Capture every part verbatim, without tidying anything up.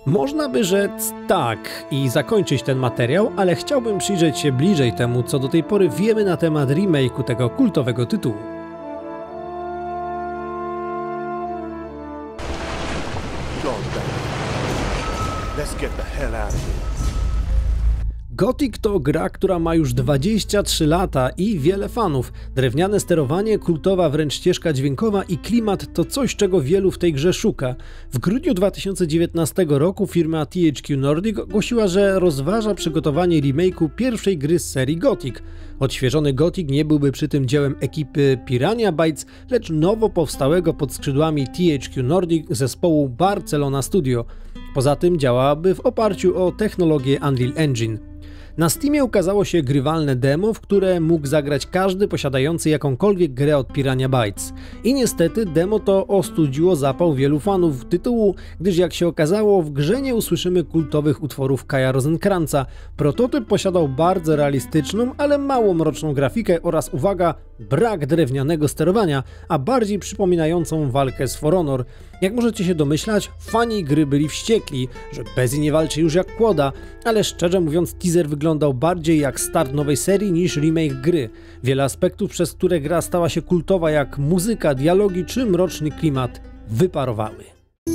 Można by rzec tak i zakończyć ten materiał, ale chciałbym przyjrzeć się bliżej temu, co do tej pory wiemy na temat remake'u tego kultowego tytułu. Gothic to gra, która ma już dwadzieścia trzy lata i wiele fanów. Drewniane sterowanie, kultowa wręcz ścieżka dźwiękowa i klimat to coś, czego wielu w tej grze szuka. W grudniu dwa tysiące dziewiętnastego roku firma T H Q Nordic ogłosiła, że rozważa przygotowanie remake'u pierwszej gry z serii Gothic. Odświeżony Gothic nie byłby przy tym dziełem ekipy Piranha Bytes, lecz nowo powstałego pod skrzydłami T H Q Nordic zespołu Barcelona Studio. Poza tym działałaby w oparciu o technologię Unreal Engine. Na Steamie ukazało się grywalne demo, w które mógł zagrać każdy posiadający jakąkolwiek grę od Piranha Bytes. I niestety demo to ostudziło zapał wielu fanów tytułu, gdyż jak się okazało, w grze nie usłyszymy kultowych utworów Kaja Rosenkrantza. Prototyp posiadał bardzo realistyczną, ale mało mroczną grafikę oraz, uwaga, brak drewnianego sterowania, a bardziej przypominającą walkę z For Honor. Jak możecie się domyślać, fani gry byli wściekli, że Bezi nie walczy już jak kłoda, ale szczerze mówiąc teaser wyglądał bardziej jak start nowej serii niż remake gry. Wiele aspektów, przez które gra stała się kultowa, jak muzyka, dialogi czy mroczny klimat, wyparowały.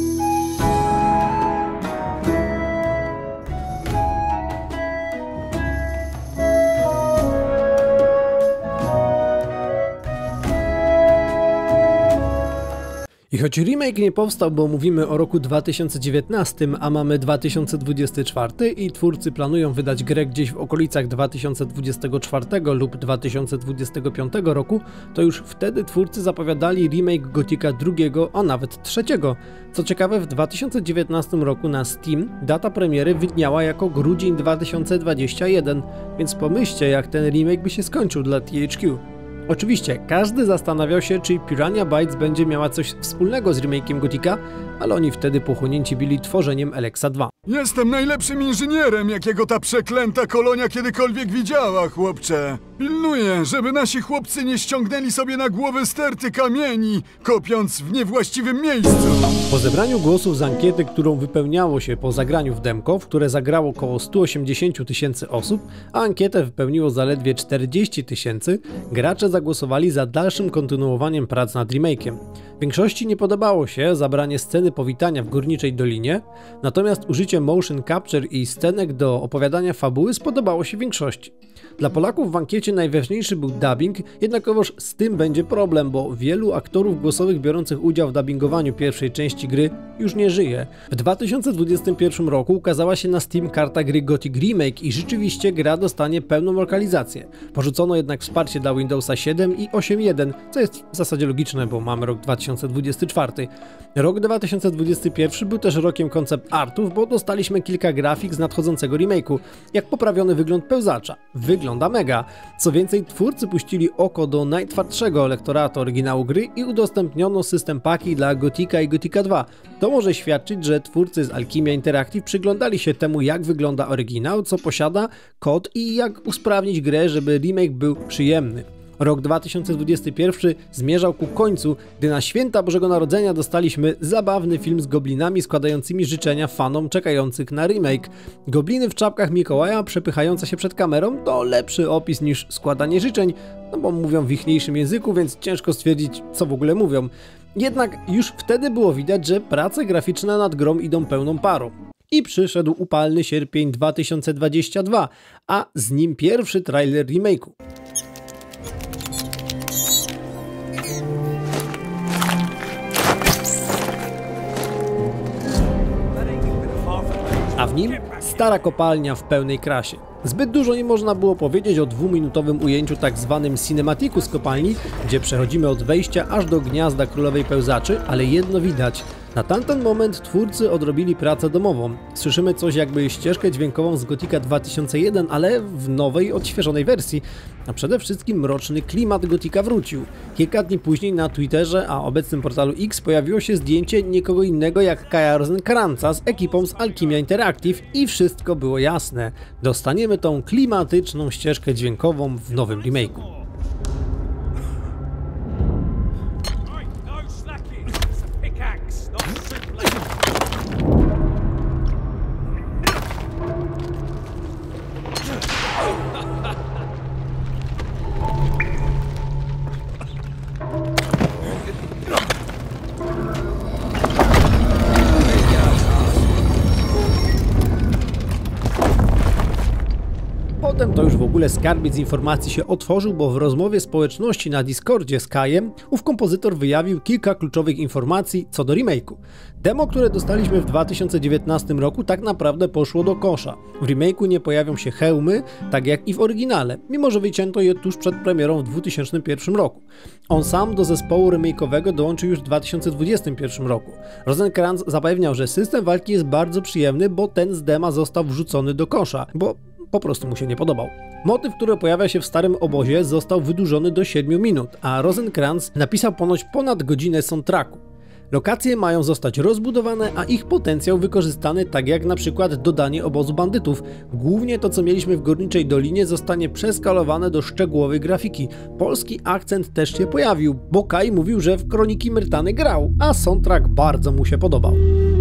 I choć remake nie powstał, bo mówimy o roku dwa tysiące dziewiętnastym, a mamy dwa tysiące dwudziesty czwarty i twórcy planują wydać grę gdzieś w okolicach dwa tysiące dwudziestego czwartego lub dwa tysiące dwudziestego piątego roku, to już wtedy twórcy zapowiadali remake Gothica drugiego, a nawet trzeciego. Co ciekawe, w dwa tysiące dziewiętnastym roku na Steam data premiery widniała jako grudzień dwa tysiące dwudziesty pierwszy, więc pomyślcie, jak ten remake by się skończył dla T H Q. Oczywiście, każdy zastanawiał się, czy Piranha Bytes będzie miała coś wspólnego z remake'iem Gothica, ale oni wtedy pochłonięci byli tworzeniem Alexa dwa. Jestem najlepszym inżynierem, jakiego ta przeklęta kolonia kiedykolwiek widziała, chłopcze. Pilnuję, żeby nasi chłopcy nie ściągnęli sobie na głowę sterty kamieni, kopiąc w niewłaściwym miejscu. Po zebraniu głosów z ankiety, którą wypełniało się po zagraniu w demko, w które zagrało około sto osiemdziesiąt tysięcy osób, a ankietę wypełniło zaledwie czterdzieści tysięcy, gracze zagłosowali za dalszym kontynuowaniem prac nad remake'iem. Większości nie podobało się zabranie sceny powitania w Górniczej Dolinie, natomiast użycie motion capture i scenek do opowiadania fabuły spodobało się większości. Dla Polaków w ankiecie najważniejszy był dubbing, jednakowoż z tym będzie problem, bo wielu aktorów głosowych biorących udział w dubbingowaniu pierwszej części gry już nie żyje. W dwa tysiące dwudziestym pierwszym roku ukazała się na Steam karta gry Gothic Remake i rzeczywiście gra dostanie pełną lokalizację. Porzucono jednak wsparcie dla Windowsa siedem i osiem jeden, co jest w zasadzie logiczne, bo mamy rok dwa tysiące dwudziesty czwarty. Rok dwa tysiące dwudziesty pierwszy był też rokiem koncept artów, bo dostaliśmy kilka grafik z nadchodzącego remake'u, jak poprawiony wygląd pełzacza. Wygląda mega. Co więcej, twórcy puścili oko do najtwardszego lektoratu oryginału gry i udostępniono system paki dla Gothica i Gothica dwa. To może świadczyć, że twórcy z Alchemia Interactive przyglądali się temu, jak wygląda oryginał, co posiada, kod i jak usprawnić grę, żeby remake był przyjemny. Rok dwa tysiące dwudziesty pierwszy zmierzał ku końcu, gdy na święta Bożego Narodzenia dostaliśmy zabawny film z goblinami składającymi życzenia fanom czekających na remake. Gobliny w czapkach Mikołaja przepychające się przed kamerą to lepszy opis niż składanie życzeń, no bo mówią w ichniejszym języku, więc ciężko stwierdzić, co w ogóle mówią. Jednak już wtedy było widać, że prace graficzne nad grą idą pełną parą. I przyszedł upalny sierpień dwa tysiące dwudziesty drugi, a z nim pierwszy trailer remake'u. A w nim stara kopalnia w pełnej krasie. Zbyt dużo nie można było powiedzieć o dwuminutowym ujęciu tak zwanym cinematiku z kopalni, gdzie przechodzimy od wejścia aż do gniazda królowej pełzaczy, ale jedno widać. Na tamten moment twórcy odrobili pracę domową. Słyszymy coś jakby ścieżkę dźwiękową z Gothica dwa tysiące jeden, ale w nowej, odświeżonej wersji. A przede wszystkim mroczny klimat Gothica wrócił. Kilka dni później na Twitterze, a obecnym portalu X, pojawiło się zdjęcie nikogo innego jak Kaja Rosenkrantza z ekipą z Alchemia Interactive i wszystko było jasne. Dostaniemy tą klimatyczną ścieżkę dźwiękową w nowym remake'u. ogóle skarbiec informacji się otworzył, bo w rozmowie społeczności na Discordzie z Kajem ów kompozytor wyjawił kilka kluczowych informacji co do remake'u. Demo, które dostaliśmy w dwa tysiące dziewiętnastym roku, tak naprawdę poszło do kosza. W remake'u nie pojawią się hełmy, tak jak i w oryginale, mimo że wycięto je tuż przed premierą w dwa tysiące pierwszym roku. On sam do zespołu remake'owego dołączył już w dwa tysiące dwudziestym pierwszym roku. Rosencrantz zapewniał, że system walki jest bardzo przyjemny, bo ten z dema został wrzucony do kosza, bo po prostu mu się nie podobał. Motyw, który pojawia się w starym obozie, został wydłużony do siedmiu minut, a Rosencrantz napisał ponoć ponad godzinę soundtracku. Lokacje mają zostać rozbudowane, a ich potencjał wykorzystany, tak jak na przykład dodanie obozu bandytów. Głównie to, co mieliśmy w Górniczej Dolinie, zostanie przeskalowane do szczegółowej grafiki. Polski akcent też się pojawił, bo Kaj mówił, że w Kroniki Myrtany grał, a soundtrack bardzo mu się podobał.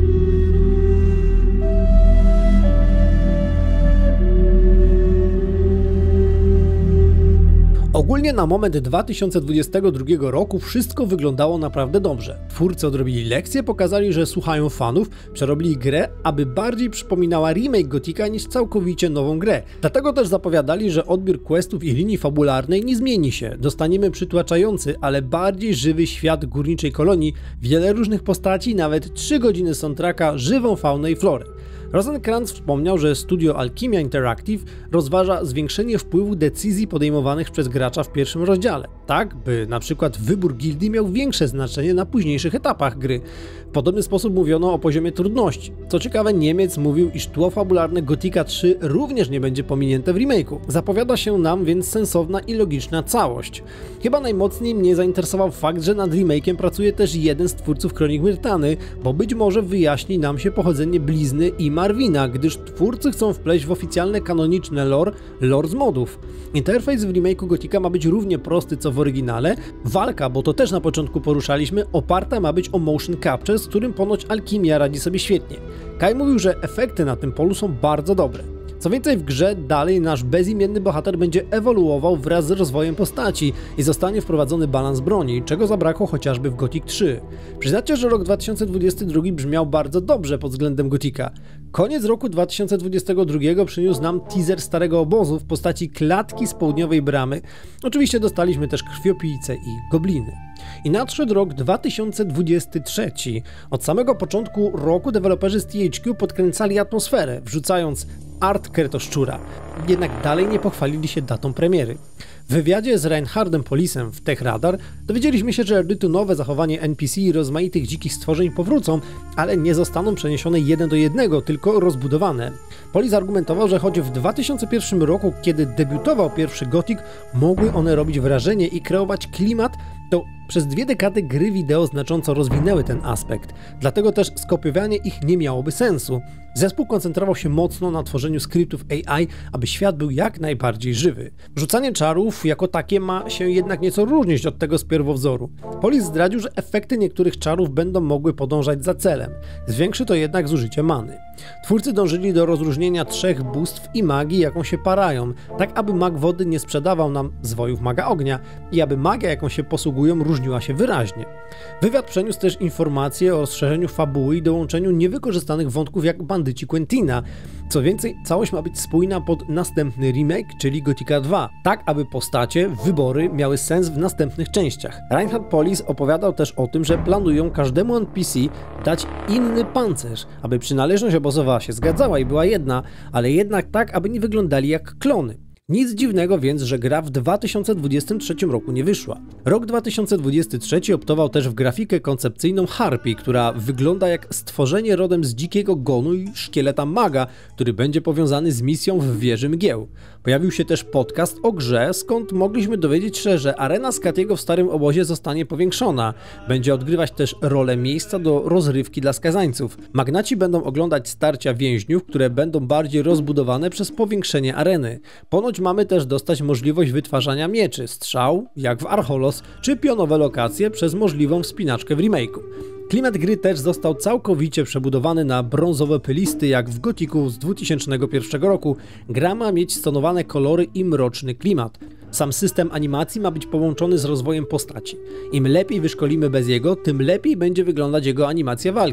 Ogólnie na moment dwa tysiące dwudziestego drugiego roku wszystko wyglądało naprawdę dobrze. Twórcy odrobili lekcje, pokazali, że słuchają fanów, przerobili grę, aby bardziej przypominała remake Gotika niż całkowicie nową grę. Dlatego też zapowiadali, że odbiór questów i linii fabularnej nie zmieni się. Dostaniemy przytłaczający, ale bardziej żywy świat Górniczej Kolonii, wiele różnych postaci, nawet trzy godziny soundtracka, żywą faunę i florę. Rosencrantz wspomniał, że studio Alchimia Interactive rozważa zwiększenie wpływu decyzji podejmowanych przez gracza w pierwszym rozdziale, tak by na przykład wybór gildii miał większe znaczenie na późniejszych etapach gry. W podobny sposób mówiono o poziomie trudności. Co ciekawe, Niemiec mówił, iż tło fabularne Gotika trzy również nie będzie pominięte w remake'u. Zapowiada się nam więc sensowna i logiczna całość. Chyba najmocniej mnie zainteresował fakt, że nad remake'iem pracuje też jeden z twórców Kronik Myrtany, bo być może wyjaśni nam się pochodzenie Blizny i Marwina, gdyż twórcy chcą wpleść w oficjalne kanoniczne lore, lore z modów. Interfejs w remake'u Gotika ma być równie prosty co w oryginale. Walka, bo to też na początku poruszaliśmy, oparta ma być o motion capture, z którym ponoć Alchimia radzi sobie świetnie. Kaj mówił, że efekty na tym polu są bardzo dobre. Co więcej, w grze dalej nasz bezimienny bohater będzie ewoluował wraz z rozwojem postaci i zostanie wprowadzony balans broni, czego zabrakło chociażby w Gothic trzy. Przyznacie, że rok dwa tysiące dwudziesty drugi brzmiał bardzo dobrze pod względem Gotika. Koniec roku dwa tysiące dwudziestego drugiego przyniósł nam teaser starego obozu w postaci klatki z południowej bramy. Oczywiście dostaliśmy też krwiopijce i gobliny. I nadszedł rok dwa tysiące dwudziesty trzeci. Od samego początku roku deweloperzy z T H Q podkręcali atmosferę, wrzucając art Kretoszczura. Jednak dalej nie pochwalili się datą premiery. W wywiadzie z Reinhardem Polisem w TechRadar dowiedzieliśmy się, że rytunowe zachowanie N P C i rozmaitych dzikich stworzeń powrócą, ale nie zostaną przeniesione jeden do jednego, tylko rozbudowane. Polis argumentował, że choć w dwa tysiące pierwszym roku, kiedy debiutował pierwszy Gothic, mogły one robić wrażenie i kreować klimat, to przez dwie dekady gry wideo znacząco rozwinęły ten aspekt, dlatego też skopiowanie ich nie miałoby sensu. Zespół koncentrował się mocno na tworzeniu skryptów A I, aby świat był jak najbardziej żywy. Rzucanie czarów jako takie ma się jednak nieco różnić od tego z pierwowzoru. Polis zdradził, że efekty niektórych czarów będą mogły podążać za celem. Zwiększy to jednak zużycie many. Twórcy dążyli do rozróżnienia trzech bóstw i magii, jaką się parają, tak aby mag wody nie sprzedawał nam zwojów maga ognia i aby magia, jaką się posługują, różniła się wyraźnie. Wywiad przeniósł też informacje o rozszerzeniu fabuły i dołączeniu niewykorzystanych wątków jak bandyci Quentina. Co więcej, całość ma być spójna pod następny remake, czyli Gotika dwa, tak aby postacie, wybory miały sens w następnych częściach. Reinhard Polis opowiadał też o tym, że planują każdemu N P C dać inny pancerz, aby przynależność obozowa się zgadzała i była jedna, ale jednak tak, aby nie wyglądali jak klony. Nic dziwnego więc, że gra w dwa tysiące dwudziestym trzecim roku nie wyszła. Rok dwa tysiące dwudziesty trzeci optował też w grafikę koncepcyjną Harpii, która wygląda jak stworzenie rodem z dzikiego gonu i szkieleta maga, który będzie powiązany z misją w wieży mgieł. Pojawił się też podcast o grze, skąd mogliśmy dowiedzieć się, że arena Skatiego w starym obozie zostanie powiększona. Będzie odgrywać też rolę miejsca do rozrywki dla skazańców. Magnaci będą oglądać starcia więźniów, które będą bardziej rozbudowane przez powiększenie areny. Ponoć mamy też dostać możliwość wytwarzania mieczy, strzał, jak w Archolos, czy pionowe lokacje przez możliwą wspinaczkę w remake'u. Klimat gry też został całkowicie przebudowany na brązowe pylisty, jak w Gothicu z dwutysięcznego pierwszego roku. Gra ma mieć stonowane kolory i mroczny klimat. Sam system animacji ma być połączony z rozwojem postaci. Im lepiej wyszkolimy Beziego, tym lepiej będzie wyglądać jego animacja walki.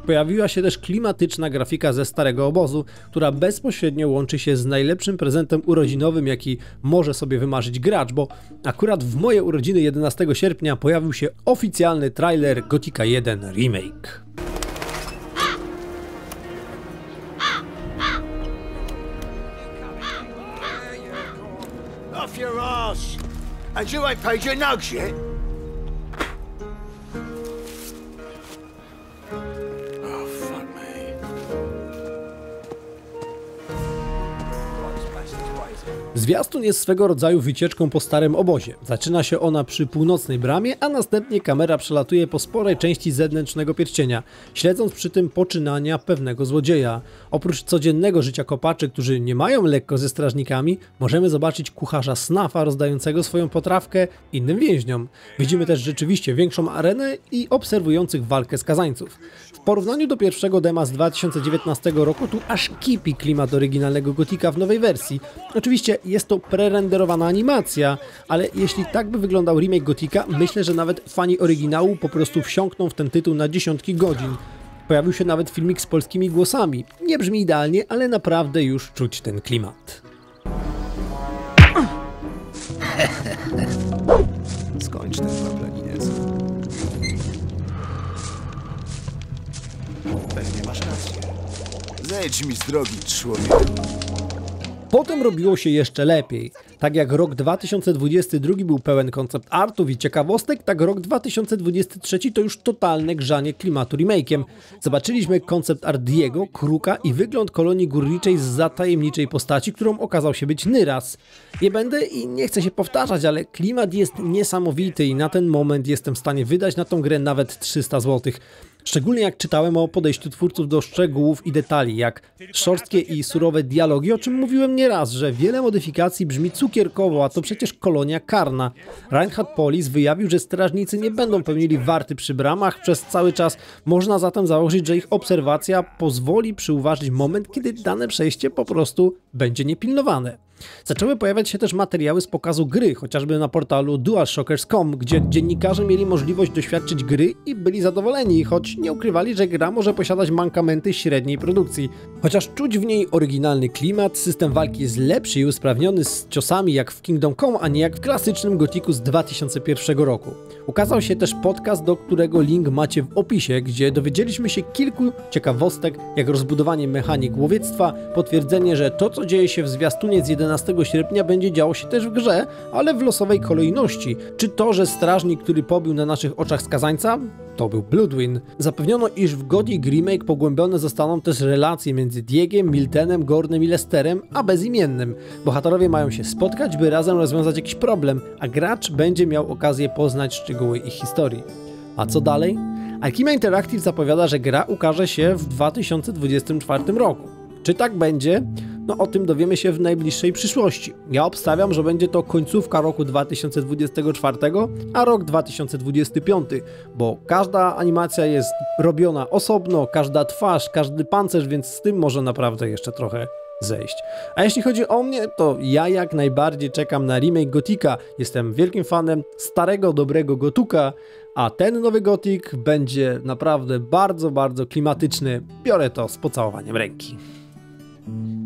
Pojawiła się też klimatyczna grafika ze starego obozu, która bezpośrednio łączy się z najlepszym prezentem urodzinowym, jaki może sobie wymarzyć gracz, bo akurat w moje urodziny jedenastego sierpnia pojawił się oficjalny trailer Gothica jeden Remake. Off your ass! And you ain't paid your nugs yet? Oh, fuck me. Zwiastun jest swego rodzaju wycieczką po starym obozie. Zaczyna się ona przy północnej bramie, a następnie kamera przelatuje po sporej części zewnętrznego pierścienia, śledząc przy tym poczynania pewnego złodzieja. Oprócz codziennego życia kopaczy, którzy nie mają lekko ze strażnikami, możemy zobaczyć kucharza Snafa rozdającego swoją potrawkę innym więźniom. Widzimy też rzeczywiście większą arenę i obserwujących walkę skazańców. W porównaniu do pierwszego dema z dwa tysiące dziewiętnastego roku tu aż kipi klimat oryginalnego Gothica w nowej wersji. Oczywiście jest to prerenderowana animacja, ale jeśli tak by wyglądał remake Gothica, myślę, że nawet fani oryginału po prostu wsiąkną w ten tytuł na dziesiątki godzin. Pojawił się nawet filmik z polskimi głosami. Nie brzmi idealnie, ale naprawdę już czuć ten klimat. Skończ ten paplanines. Pewnie masz rację. Zejdź mi z drogi, człowieku. Potem robiło się jeszcze lepiej. Tak jak rok dwa tysiące dwudziesty drugi był pełen koncept artów i ciekawostek, tak rok dwa tysiące dwudziesty trzeci to już totalne grzanie klimatu remake'iem. Zobaczyliśmy koncept art Diego, Kruka i wygląd kolonii górniczej z tajemniczej postaci, którą okazał się być Nyras. Nie będę i nie chcę się powtarzać, ale klimat jest niesamowity i na ten moment jestem w stanie wydać na tą grę nawet trzysta złotych. Szczególnie jak czytałem o podejściu twórców do szczegółów i detali, jak szorstkie i surowe dialogi, o czym mówiłem nieraz, że wiele modyfikacji brzmi cukierkowo, a to przecież kolonia karna. Reinhard Polis wyjawił, że strażnicy nie będą pełnili warty przy bramach przez cały czas. Można zatem założyć, że ich obserwacja pozwoli przyuważyć moment, kiedy dane przejście po prostu będzie niepilnowane. Zaczęły pojawiać się też materiały z pokazu gry, chociażby na portalu DualShockers kropka com, gdzie dziennikarze mieli możliwość doświadczyć gry i byli zadowoleni, choć nie ukrywali, że gra może posiadać mankamenty średniej produkcji. Chociaż czuć w niej oryginalny klimat, system walki jest lepszy i usprawniony z ciosami jak w Kingdom Come, a nie jak w klasycznym Gothicu z dwa tysiące pierwszego roku. Ukazał się też podcast, do którego link macie w opisie, gdzie dowiedzieliśmy się kilku ciekawostek, jak rozbudowanie mechanik łowiectwa, potwierdzenie, że to co dzieje się w zwiastunie z jedenastego sierpnia będzie działo się też w grze, ale w losowej kolejności. Czy to, że strażnik, który pobił na naszych oczach skazańca? To był Bloodwin. Zapewniono, iż w Gothic Remake pogłębione zostaną też relacje między Diegiem, Miltenem, Gornem i Lesterem, a bezimiennym. Bohaterowie mają się spotkać, by razem rozwiązać jakiś problem, a gracz będzie miał okazję poznać szczegóły ich historii. A co dalej? Alchemia Interactive zapowiada, że gra ukaże się w dwa tysiące dwudziestym czwartym roku. Czy tak będzie? No o tym dowiemy się w najbliższej przyszłości. Ja obstawiam, że będzie to końcówka roku dwa tysiące dwudziestego czwartego, a rok dwa tysiące dwudziesty piąty, bo każda animacja jest robiona osobno, każda twarz, każdy pancerz, więc z tym może naprawdę jeszcze trochę zejść. A jeśli chodzi o mnie, to ja jak najbardziej czekam na remake Gothica. Jestem wielkim fanem starego, dobrego Gotuka, a ten nowy Gothic będzie naprawdę bardzo, bardzo klimatyczny. Biorę to z pocałowaniem ręki.